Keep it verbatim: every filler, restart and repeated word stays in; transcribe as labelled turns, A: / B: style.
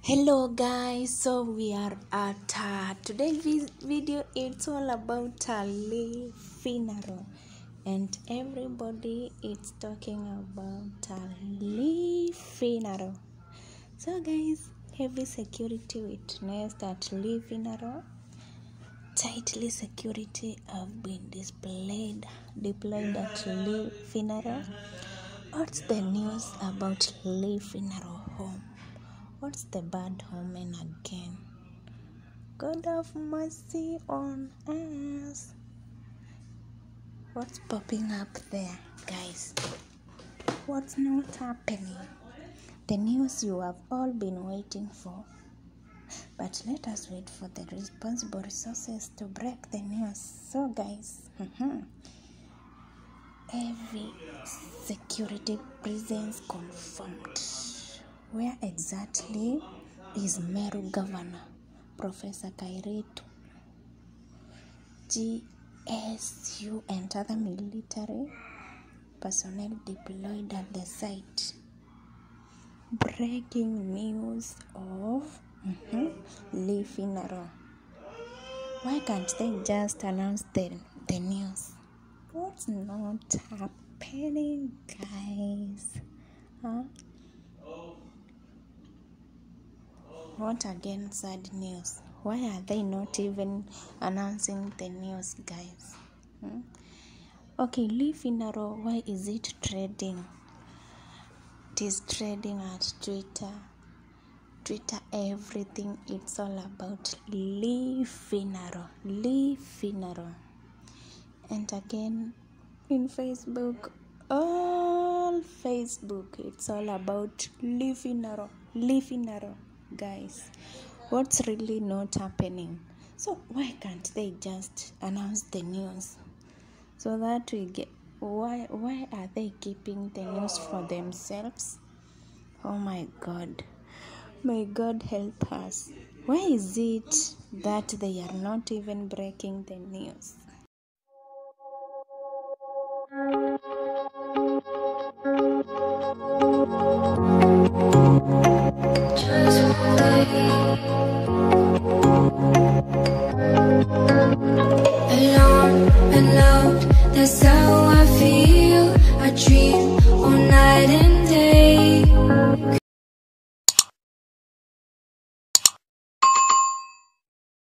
A: Hello guys, so we are at uh, today's video. It's all about a Lee funeral, and everybody is talking about a Lee funeral. So guys, heavy security witnessed at Lee funeral. Tightly security have been displayed deployed at Lee funeral. What's the news about Lee funeral home? What's the bad omen again? God have mercy on us. What's popping up there, guys? What's not happening? The news you have all been waiting for. But let us wait for the responsible resources to break the news. So, guys, every security presence confirmed. Where exactly is Meru Governor, Professor Kairetu? G S U and other military personnel deployed at the site. Breaking news of mm-hmm, Lee funeral. Why can't they just announce the, the news? What's not happening, guys? Huh? What again sad news? Why are they not even announcing the news, guys? Hmm? Okay, Lee funeral, why is it trading? It is trading at Twitter. Twitter, everything, it's all about Lee funeral. Lee funeral. And again, in Facebook, all Facebook, it's all about Lee funeral. Lee funeral. Guys, what's really not happening? So why can't they just announce the news so that we get why why are they keeping the news for themselves? Oh my God, may God help us. Why is it that they are not even breaking the news?
B: Alone and loved, that's how I feel. I dream all night and